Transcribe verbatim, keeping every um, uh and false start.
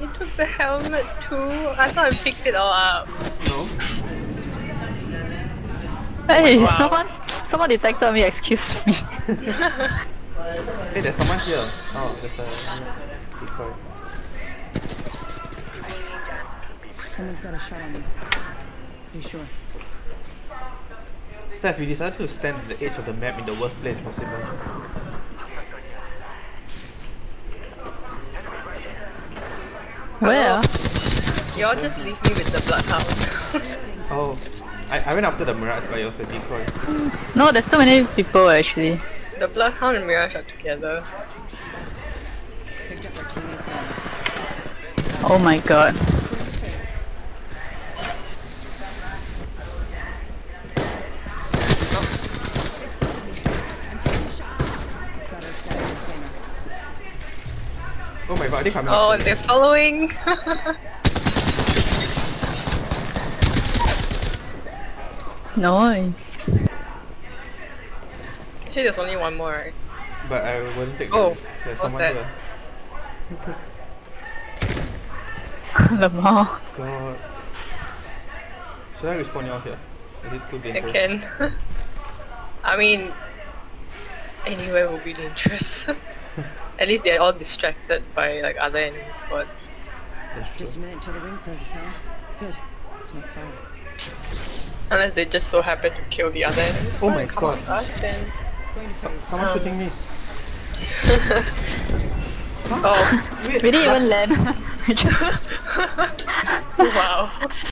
You took the helmet too? I thought I picked it all up. No? Hey, Wow. someone, someone detected me, excuse me. Hey, there's someone here. Oh, there's a decoy. Someone's got a shot on me. Are you sure? Steph, you decided to stand at the edge of the map in the worst place possible. Where? Y'all just leave me with the bloodhound. Oh, I, I went after the Mirage, but it was a decoy. No, there's too many people actually. The bloodhound and Mirage are together. Picked up our teammate's hand. Oh my god. Got our status container. Oh my god, are they coming Oh, after and me? they're following. Nice. Actually, there's only one more, right? But I wouldn't take Oh, the risk. There's what's someone that? here. Lamar. God. Should I respawn you out here? Is it too I dangerous? can. I mean, anywhere will be dangerous. At least they're all distracted by like other enemy squads. That's Just a true. minute until the ring closes, huh? Good. It's not far. Unless they just so happen to kill the other enemy squad my and come God. with us, then... Going to phase. Someone Um. shooting me. Oh, We didn't even land. wow.